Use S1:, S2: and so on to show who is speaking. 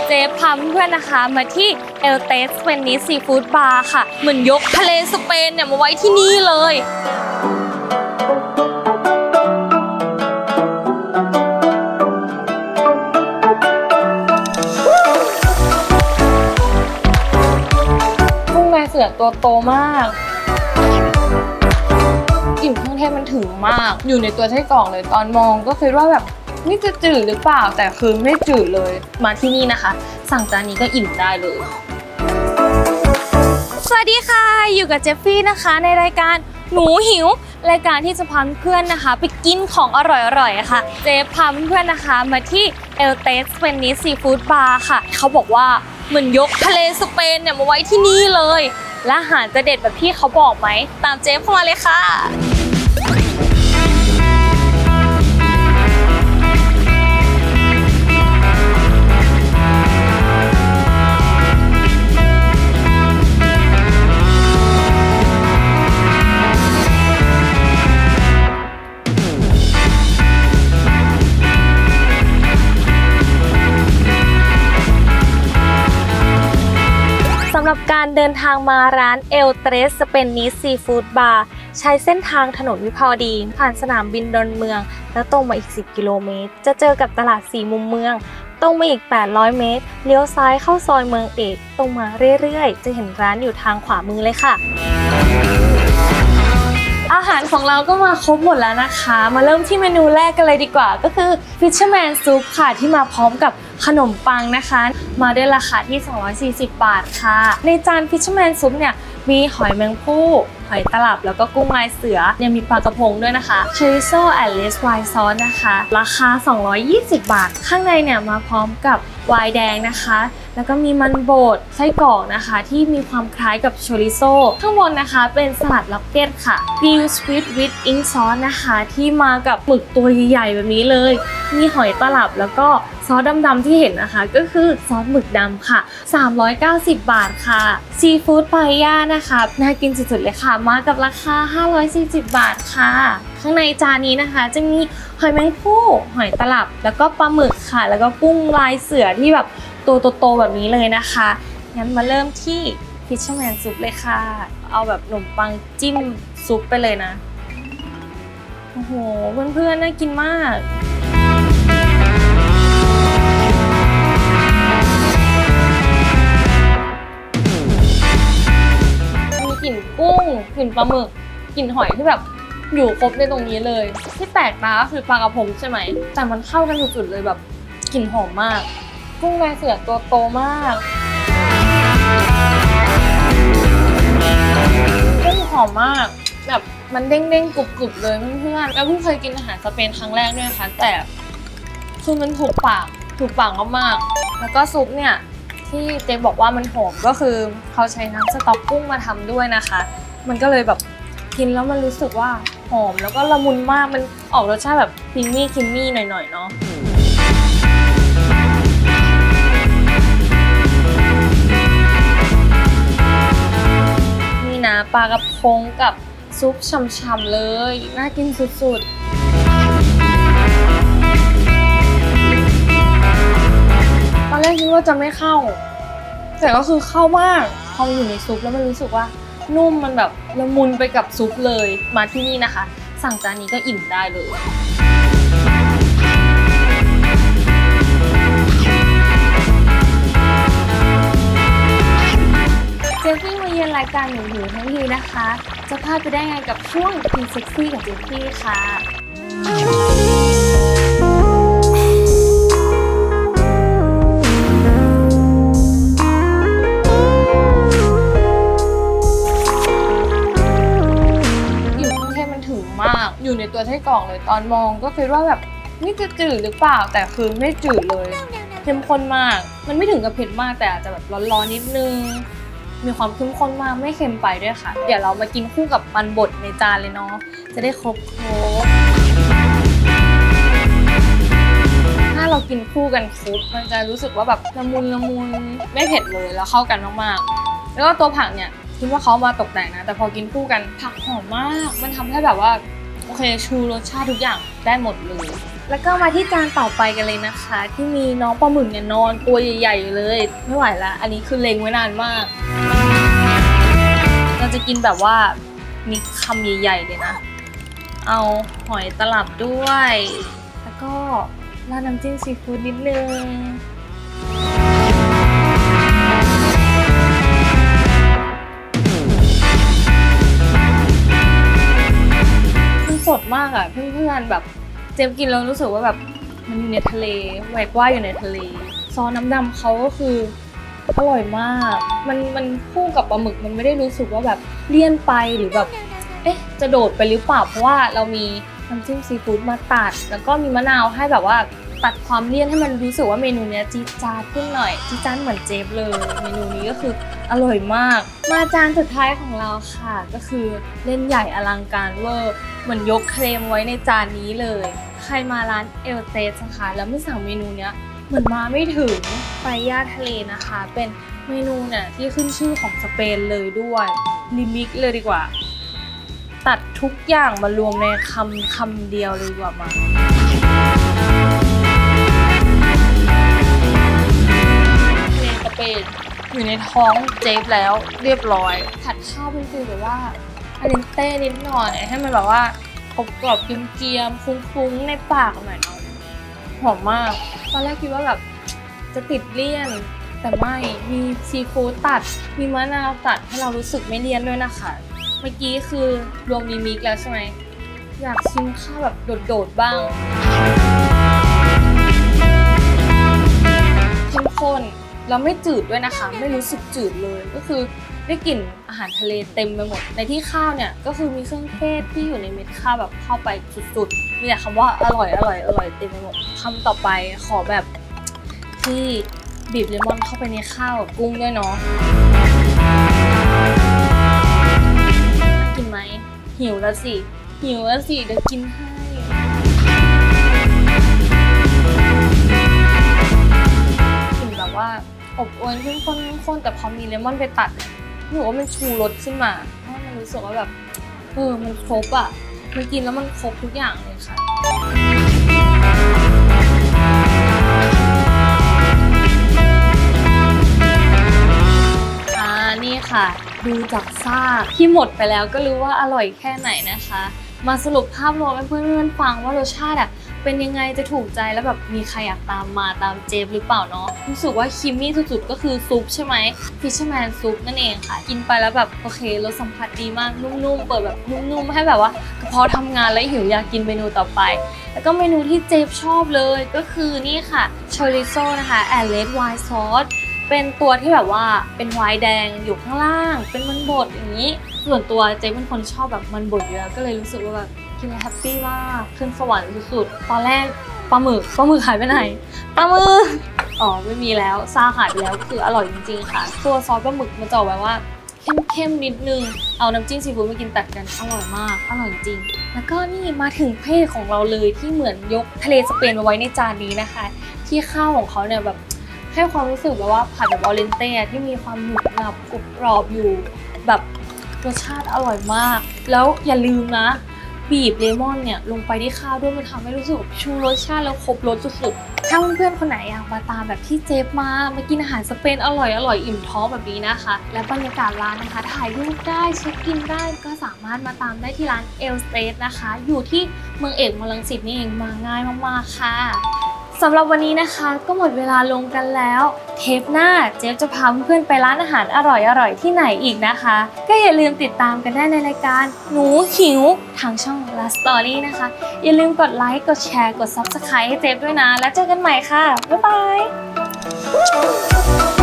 S1: เจ๊พาเพื่อนนะคะมาที่เอลเตสเวนิสซีฟู้ดบาร์ค่ะเหมือนยกทะเลสเปนเนี่ยมาไว้ที่นี่เลยกุ้งลายเสือตัวโตมากกลิ่นเครื่องเทศมันถึงมากอยู่ในตัวไส้กรอกเลยตอนมองก็คิดว่าแบบนี่จะจืดหรือเปล่าแต่คือไม่จืดเลยมาที่นี่นะคะสั่งจานนี้ก็อิ่มได้เลยสวัสดีค่ะอยู่กับเจฟฟี่นะคะในรายการหนูหิวรายการที่จะพาเพื่อนนะคะไปกินของอร่อยๆค่ะเจฟพาเพื่อนนะคะมาที่เอลเตสเวนิสซีฟู้ดบาร์ค่ะเขาบอกว่าเหมือนยกทะเลสเปนเนี่ยมาไว้ที่นี่เลยและอาหารจะเด็ดแบบที่เขาบอกไหมตามเจฟเข้ามาเลยค่ะสำหรับการเดินทางมาร้านเอลเตสสเปนนิสซีฟู้ดบาร์ใช้เส้นทางถนนวิภาวดีผ่านสนามบินดอนเมืองแล้วตรงมาอีก10 กิโลเมตรจะเจอกับตลาด4 มุมเมืองตรงมาอีก800 เมตรเลี้ยวซ้ายเข้าซอยเมืองเอกตรงมาเรื่อยๆจะเห็นร้านอยู่ทางขวามือเลยค่ะอาหารของเราก็มาครบหมดแล้วนะคะมาเริ่มที่เมนูแรกกันเลยดีกว่าก็คือ Fisherman Soup ค่ะที่มาพร้อมกับขนมปังนะคะมาด้วยราคาที่240 บาทค่ะในจาน Fisherman Soup เนี่ยมีหอยแมงภู่หอยตลับแล้วก็กุ้งลายเสือยังมีปลากระพงด้วยนะคะ Chorizo and Red Wine Sauce นะคะราคา220 บาทข้างในเนี่ยมาพร้อมกับไวน์แดงนะคะแล้วก็มีมันโบดไส้กรอกนะคะที่มีความคล้ายกับโชริโซข้างบนนะคะเป็นสลัดล็อกเก็ตค่ะดิวสวีทวิดอิงซอสนะคะที่มากับหมึกตัวใหญ่ๆแบบนี้เลยมีหอยตลับแล้วก็ซอสดำๆที่เห็นนะคะก็คือซอสหมึกดำค่ะ390 บาทค่ะซีฟู้ดปาย่านะคะน่ากินสุดๆเลยค่ะมากับราคา540 บาทค่ะข้างในจานนี้นะคะจะมีหอยแมงภู่หอยตลับแล้วก็ปลาหมึกค่ะแล้วก็กุ้งลายเสือที่แบบตัวโตๆแบบนี้เลยนะคะงั้นมาเริ่มที่ Fisherman Soup เลยค่ะเอาแบบขนมปังจิ้มซุปไปเลยนะโอ้โหเพื่อนๆน่ากินมากมีกลิ่นกุ้งกลิ่นปลาหมึกกลิ่นหอยที่แบบอยู่ครบในตรงนี้เลยที่แปลกตาก็คือปลากระพงใช่ไหมแต่มันเข้ากันสุดๆเลยแบบกลิ่นหอมมากกุ้งลายเสือตัวโตมากกุ้งหอมมากแบบมันเด้งๆกรุบๆเลยเพื่อนๆแล้วเพิ่งเคยกินอาหารสเปนครั้งแรกด้วยนะคะแต่คือมันถูกปากมากๆแล้วก็ซุปเนี่ยที่เจ๊บอกว่ามันหอมก็คือเขาใช้น้ำสต๊อกกุ้งมาทำด้วยนะคะมันก็เลยแบบกินแล้วมันรู้สึกว่าหอมแล้วก็ละมุนมากมันออกรสชาติแบบครีมมี่หน่อยๆเนาะนี่นะปลากระพงกับซุปฉ่ำๆเลยน่ากินสุดๆตอนแรกคิดว่าจะไม่เข้าแต่ก็คือเข้ามากพออยู่ในซุปแล้วมันรู้สึกว่านุ่มมันแบบละมุนไปกับซุปเลยมาที่นี่นะคะสั่งจานนี้ก็อิ่มได้เลยเจฟฟี่มาเยือนรายการหนูหิวทั้งทีนะคะจะพลาดไปได้ไงกับช่วงกินเซ็กซี่กับเจฟฟี่ค่ะมากอยู่ในตัวไส้กรอกเลยตอนมองก็คิดว่าแบบนี่จะจืดหรือเปล่าแต่คือไม่จืดเลยเข้มข้นมากมันไม่ถึงกับเผ็ดมากแต่อาจจะแบบร้อนๆนิดนึงมีความเข้มข้นมากไม่เค็มไปด้วยค่ะเดี๋ยวเรามากินคู่กับมันบดในจานเลยเนาะจะได้ครบถ้าเรากินคู่กันครบมันจะรู้สึกว่าแบบละมุนไม่เผ็ดเลยแล้วเข้ากันมากๆแล้วก็ตัวผักเนี่ยคิดว่าเขามาตกแต่งนะแต่พอกินคู่กันผักหอมมากมันทำให้แบบว่าโอเคชูรสชาติทุกอย่างได้หมดเลยแล้วก็มาที่จานต่อไปกันเลยนะคะที่มีน้องปลาหมึกเนี่ยนอนตัวใหญ่ๆอยู่เลยไม่ไหวละอันนี้คือเล็งไว้นานมากเราจะกินแบบว่ามีคำใหญ่ๆเลยนะเอาหอยตลับด้วยแล้วก็ราดน้ำจิ้มซีฟู้ดนิดนึงมันสดมากอ่ะเพื่อนๆแบบเจมกินแล้วรู้สึกว่าแบบมันอยู่ในทะเลแหวกว่ายอยู่ในทะเลซอสน้ำดำเขาก็คืออร่อยมากมันคู่กับปลาหมึกมันไม่ได้รู้สึกว่าแบบเลี่ยนไปหรือแบบจะโดดไปหรือเปล่าเพราะว่าเรามีน้ำจิ้มซีฟู้ดมาตัดแล้วก็มีมะนาวให้แบบว่าตัดความเลี่ยนให้มันรู้สึกว่าเมนูนี้จี๊ดจ๊าดขึ้นหน่อยจี๊ดจ๊าดเหมือนเจฟเลยเมนูนี้ก็คืออร่อยมากมาจานสุดท้ายของเราค่ะก็คือเล่นใหญ่อลังการเวอร์เหมือนยกเครมไว้ในจานนี้เลยใครมาร้านเอลเตสนะคะแล้วไม่สั่งเมนูเนี้ยเหมือนมาไม่ถึงปาย่าทะเลนะคะเป็นเมนูเนี่ยที่ขึ้นชื่อของสเปนเลยด้วยลิมิกเลยดีกว่าตัดทุกอย่างมารวมในคำเดียวเลยดีกว่ามาทะเลสเปนอยู่ในท้องเจฟแล้วเรียบร้อยผัดข้าวเป็นฟีลแบบว่าอาเดนเต้นิดหน่อยให้มันแบบว่ากรอบๆเกรียมๆฟุ้งๆในปากหน่อยเนาะหอมมากตอนแรกคิดว่าแบบจะติดเลี่ยนแต่ไม่มีซีฟู้ดตัดมีมะนาวตัดให้เรารู้สึกไม่เลี่ยนด้วยนะคะเมื่อกี้คือรวมมิกแล้วใช่ไหมอยากชิมข้าวแบบโดดๆบ้างเข้มข้นแล้วไม่จืดด้วยนะคะไม่รู้สึกจืดเลยก็คือได้กลิ่นอาหารทะเลเต็มไปหมดในที่ข้าวเนี่ยก็คือมีเครื่องเทศที่อยู่ในเม็ดข้าวแบบเข้าไปสุดๆมีแต่คำว่าอร่อยเต็มไปหมดคำต่อไปขอแบบที่บีบเลมอนเข้าไปในข้าวกับกุ้งด้วยเนาะกินไหมหิวแล้วสิเดี๋ยวกินให้กลิ่นแบบว่าอบอวลเข้มข้นแต่พอมีเลมอนไปตัดหนูว่ามันชูรสขึ้นมาเพราะมันรู้สึกว่าแบบมันครบอ่ะมันกินแล้วมันครบทุกอย่างเลยค่ะนี่ค่ะดูจากซากที่หมดไปแล้วก็รู้ว่าอร่อยแค่ไหนนะคะมาสรุปภาพรวมให้เพื่อนๆฟังว่ารสชาติเป็นยังไงจะถูกใจแล้วแบบมีใครอยากตามเจฟหรือเปล่าเนาะรู้สึกว่าคิมมี่สุดๆก็คือซุปใช่ไหมฟิชเชอร์แมนซุปนั่นเองค่ะกินไปแล้วแบบโอเครสสัมผัสดีมากนุ่มๆเปิดแบบนุ่มๆให้แบบว่ากระเพาะทำงานแล้วหิวอยากกินเมนูต่อไปแล้วก็เมนูที่เจฟชอบเลยก็คือนี่ค่ะชอริโซนะคะแอนเลดไวน์ซอสเป็นตัวที่แบบว่าเป็นไวน์แดงอยู่ข้างล่างเป็นมันบดอย่างนี้ส่วนตัวเจ๊เป็นคนชอบแบบมันบดเยอะก็เลยรู้สึกว่าแบบกินแล้วแฮปปี้มากขึ้นสวรรค์สุดๆตอนแรกปลาหมึกหายไปไหนปลาหมึกไม่มีแล้วซาหายไปแล้วคืออร่อยจริงๆค่ะตัวซอสปลาหมึกมันจะออกแบบว่าเข้มนิดนึงเอาน้ำจิ้มซีฟู้ดมากินตัดกันอร่อยมากอร่อยจริงแล้วก็นี่มาถึงเพศของเราเลยที่เหมือนยกทะเลสเปนมาไว้ในจานนี้นะคะที่ข้าวของเขาเนี่ยแบบให้ความรู้สึกแบบว่าผัดแบบออเรนเต้ที่มีความหนุบหนับกรุบกรอบอยู่แบบรสชาติอร่อยมากแล้วอย่าลืมนะบีบเลมอนเนี่ยลงไปที่ข้าวด้วยมันทำให้รู้สึกชูรสชาติแล้วครบรสสุดๆถ้าเพื่อนๆคนไหนอยากมาตามแบบที่เจฟมากินอาหารสเปนอร่อยอิ่มท้องแบบนี้นะคะและบรรยากาศร้านนะคะถ่ายรูปได้เช็คอินได้ก็สามารถมาตามได้ที่ร้านเอลสเตทนะคะอยู่ที่เมืองเอกรังสิตนี่เองมาง่ายมากๆค่ะสำหรับวันนี้นะคะก็หมดเวลาลงกันแล้วเทปหน้าเจฟจะพาเพื่อนๆไปร้านอาหารอร่อยที่ไหนอีกนะคะก็อย่าลืมติดตามกันได้ในรายการหนูหิวทางช่อง Last Story นะคะอย่าลืมกดไลค์กดแชร์กด Subscribe ให้เจฟด้วยนะแล้วเจอกันใหม่ค่ะบ๊ายบาย